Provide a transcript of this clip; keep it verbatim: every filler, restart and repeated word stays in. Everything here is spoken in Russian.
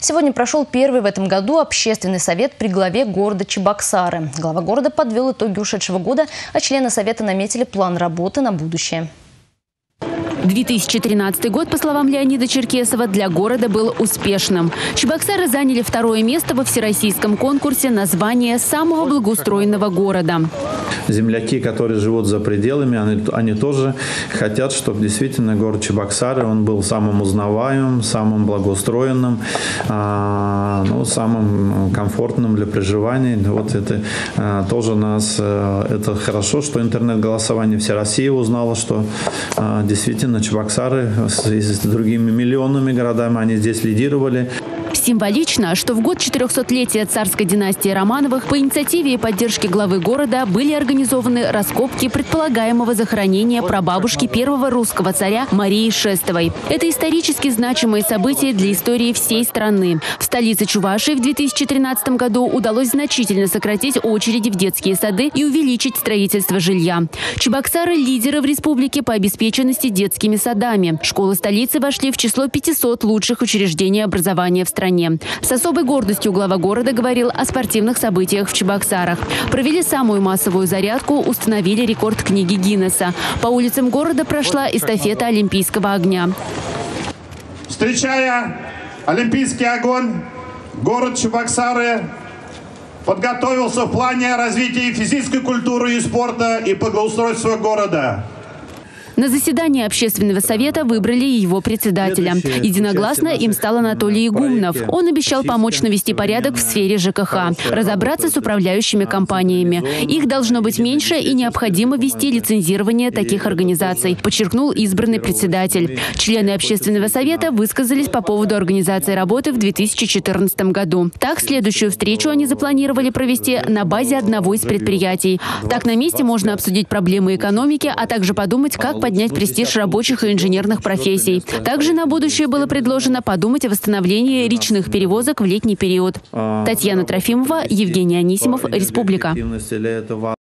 Сегодня прошел первый в этом году общественный совет при главе города Чебоксары. Глава города подвел итоги ушедшего года, а члены совета наметили план работы на будущее. две тысячи тринадцатый год, по словам Леонида Черкесова, для города был успешным. Чебоксары заняли второе место во всероссийском конкурсе на звание самого благоустроенного города. Земляки, которые живут за пределами, они, они тоже хотят, чтобы действительно город Чебоксары он был самым узнаваемым, самым благоустроенным, а, ну, самым комфортным для проживания. Вот это а, тоже нас, а, это хорошо, что интернет-голосование вся Россия узнала, что а, действительно Чебоксары с, с другими миллионными городами, они здесь лидировали. Символично, что в год четырехсотлетия царской династии Романовых по инициативе и поддержке главы города были организованы раскопки предполагаемого захоронения прабабушки первого русского царя Марии Шестовой. Это исторически значимые события для истории всей страны. В столице Чувашии в две тысячи тринадцатом году удалось значительно сократить очереди в детские сады и увеличить строительство жилья. Чебоксары – лидеры в республике по обеспеченности детскими садами. Школы столицы вошли в число пятисот лучших учреждений образования в стране. С особой гордостью глава города говорил о спортивных событиях в Чебоксарах. Провели самую массовую зарядку, установили рекорд книги Гиннесса. По улицам города прошла эстафета Олимпийского огня. Встречая Олимпийский огонь, город Чебоксары подготовился в плане развития физической культуры и спорта и благоустройства города. На заседании общественного совета выбрали его председателя. Единогласно им стал Анатолий Игумнов. Он обещал помочь навести порядок в сфере ЖКХ, разобраться с управляющими компаниями. Их должно быть меньше и необходимо ввести лицензирование таких организаций, подчеркнул избранный председатель. Члены общественного совета высказались по поводу организации работы в две тысячи четырнадцатом году. Так, следующую встречу они запланировали провести на базе одного из предприятий. Так, на месте можно обсудить проблемы экономики, а также подумать, как поднять престиж рабочих и инженерных профессий. Также на будущее было предложено подумать о восстановлении речных перевозок в летний период. Татьяна Трофимова, Евгений Анисимов, Республика.